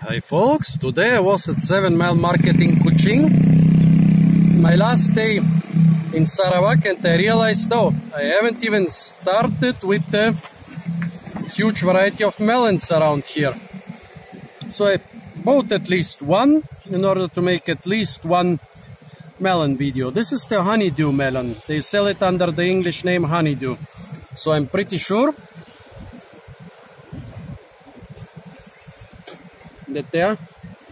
Hi folks, today I was at 7 Mile Market in Kuching. My last day in Sarawak, and I realized, I haven't even started with the huge variety of melons around here. So I bought at least one in order to make at least one melon video. This is the honeydew melon. They sell it under the English name honeydew. So I'm pretty sure that they are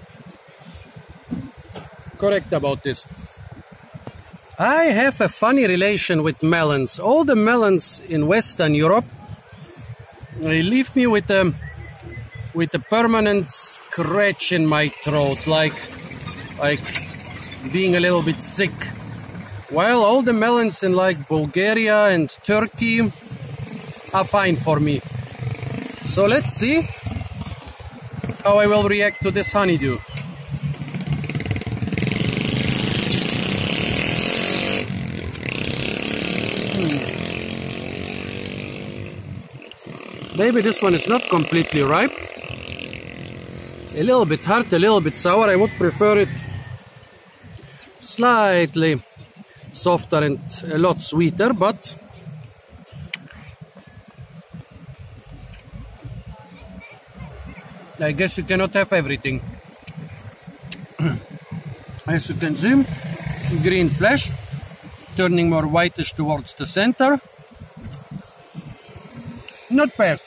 correct about this. I have a funny relation with melons. All the melons in Western Europe, they leave me with a permanent scratch in my throat, like being a little bit sick. While all the melons in like Bulgaria and Turkey are fine for me. So let's see how I will react to this honeydew. Maybe this one is not completely ripe. A little bit hard, a little bit sour. I would prefer it slightly softer and a lot sweeter, but I guess you cannot have everything. As you can see, green flesh, turning more whitish towards the center. Not bad.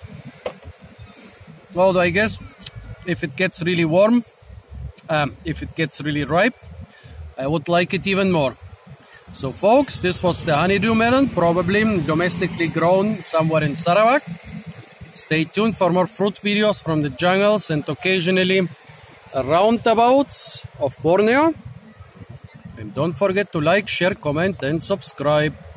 Although I guess if it gets really warm, if it gets really ripe, I would like it even more. So folks, this was the honeydew melon, probably domestically grown somewhere in Sarawak. Stay tuned for more fruit videos from the jungles and occasionally roundabouts of Borneo. And don't forget to like, share, comment and subscribe.